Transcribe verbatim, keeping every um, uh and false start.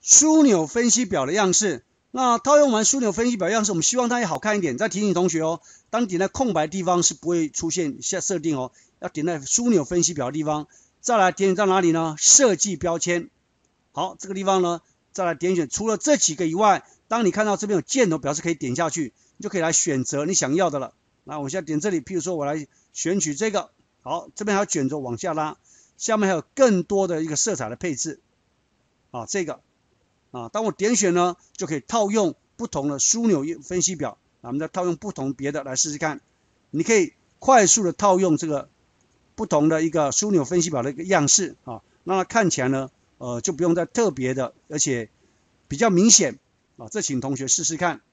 枢纽分析表的样式。那套用完枢纽分析表样式，我们希望它也好看一点。再提醒同学哦，当你点在空白的地方是不会出现下设定哦，要点在枢纽分析表的地方。再来点选到哪里呢？设计标签。好，这个地方呢，再来点选。除了这几个以外，当你看到这边有箭头，表示可以点下去，你就可以来选择你想要的了。那我现在点这里，譬如说我来选取这个。好，这边还有卷轴往下拉，下面还有更多的一个色彩的配置。啊，这个啊，当我点选呢，就可以套用不同的枢纽分析表。啊，我们再套用不同别的来试试看。你可以快速的套用这个不同的一个枢纽分析表的一个样式啊，让它看起来呢，呃，就不用再特别的，而且比较明显啊。这请同学试试看。